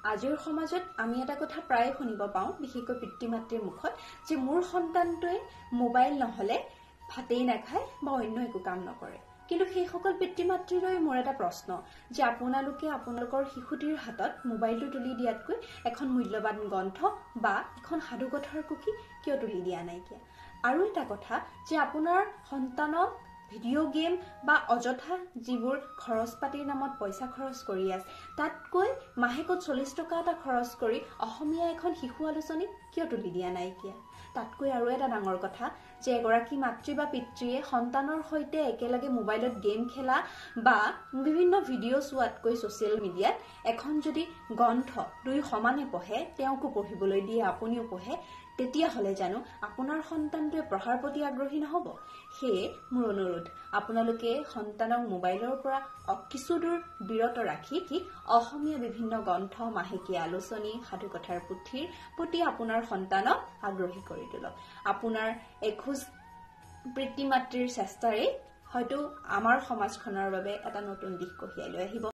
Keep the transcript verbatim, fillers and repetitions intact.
আজিৰ সমাজত আমি এটা কথা প্ৰায় শুনিব পাওঁ বিশেষকৈ পিতৃ-মাতৃৰ মুখত যে মোৰ সন্তানটোৱে মোবাইল নহলে ভাতেই নাখায় বা অন্য একো কাম নকৰে কিন্তু সেই সকল পিতৃ-মাতৃলৈ মোৰ এটা প্ৰশ্ন যে আপোনালোকে আপোনালোকৰ শিশুটিৰ হাতত মোবাইলটো তুলি দিয়াতকৈ এখন মূল্যৱান গ্ৰন্থ বা এখন সাধুকথাৰ কুকি কিয় তুলি দিয়া নাই কিয়া আৰু এটা কথা যে আপোনাৰ সন্তানক ভিডিও গেম বা অযথা যিবোৰ খৰচ পাতিৰ নামত পইচা খৰচ কৰি আছে তাতকৈ মাহেকত চল্লিশ টকা এটা খৰচ কৰি অসমীয়া এখন শিশু আলোচনী কিয় তুলি দিয়া নাই কিয়া তাতকৈ আৰু এটা ডাঙৰ কথা যে এগৰাকী মাতৃ বা পিতৃয়ে সন্তানৰ সৈতে একেলগে মোবাইলত গেম খেলা বা বিভিন্ন ভিডিও চোৱাতকৈ সোশ্যাল মিডিয়াত এখন যদি গ্ৰন্থ দুই সমানে পঢ়ে তেওঁকো পঢ়িবলৈ দিয়ে আপুনিও পঢ়ে তেতিয়া হলে জানো আপোনাৰ সন্তানটোৱে পঢ়াৰ প্ৰতি আগ্ৰহী নহব সেয়ে মোৰ অনুৰোধ আপোনালোকে সন্তানক মোবাইলৰ পৰা কিছু দূৰ বিৰত ৰাখি কি অসমীয়া বিভিন্ন গ্ৰন্থ মাহেকীয়া আলোচনী সাধুকথাৰ পুথিৰ প্ৰতি আপোনাৰ সন্তানক আগ্ৰহী কৰি তোলক আপোনাৰ এখোজ পিতৃ-মাতৃৰ চেষ্টাৰে হয়তো আমাৰ সমাজখনৰ বাবে এটা নতুন দিশ কঢ়িয়াই লৈ আহিব